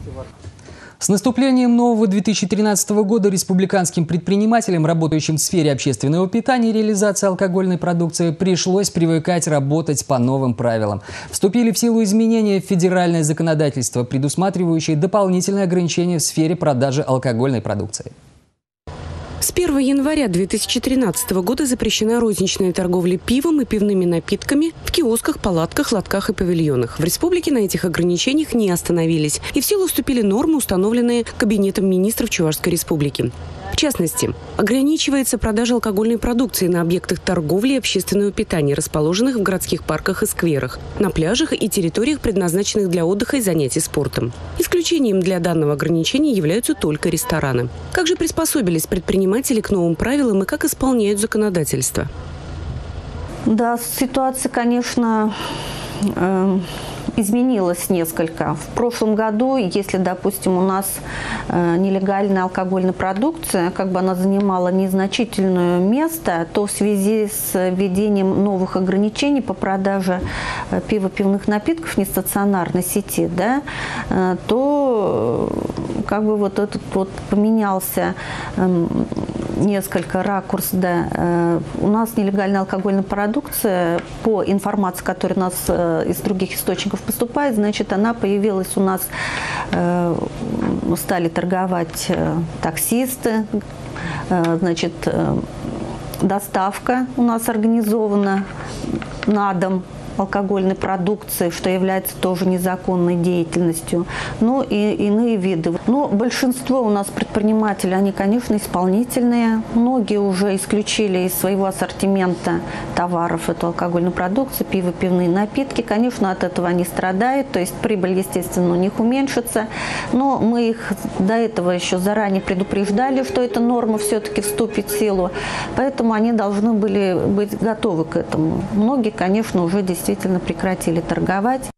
С наступлением нового 2013 года республиканским предпринимателям, работающим в сфере общественного питания и реализации алкогольной продукции, пришлось привыкать работать по новым правилам. Вступили в силу изменения в федеральное законодательство, предусматривающие дополнительные ограничения в сфере продажи алкогольной продукции. С 1 января 2013 года запрещена розничная торговля пивом и пивными напитками в киосках, палатках, лотках и павильонах. В республике на этих ограничениях не остановились. И в силу вступили нормы, установленные Кабинетом министров Чувашской республики. В частности, ограничивается продажа алкогольной продукции на объектах торговли и общественного питания, расположенных в городских парках и скверах, на пляжах и территориях, предназначенных для отдыха и занятий спортом. Исключением для данного ограничения являются только рестораны. Как же приспособились предприниматели к новым правилам и как исполняют законодательство? Да, ситуация, конечно, изменилось несколько. В прошлом году, если, допустим, у нас нелегальная алкогольная продукция, как бы она занимала незначительное место, то в связи с введением новых ограничений по продаже пива, пивных напитков в нестационарной сети, да, то как бы вот этот вот поменялся несколько ракурс, да. У нас нелегальная алкогольная продукция, по информации, которая у нас из других источников поступает, значит, она появилась у нас, стали торговать таксисты, значит, доставка у нас организована на дом алкогольной продукции, что является тоже незаконной деятельностью, ну и иные виды. Но большинство у нас предпринимателей, они, конечно, исполнительные. Многие уже исключили из своего ассортимента товаров эту алкогольную продукцию, пиво, пивные напитки. Конечно, от этого они страдают, то есть прибыль, естественно, у них уменьшится. Но мы их до этого еще заранее предупреждали, что эта норма все-таки вступит в силу. Поэтому они должны были быть готовы к этому. Многие, конечно, уже действительно прекратили торговать.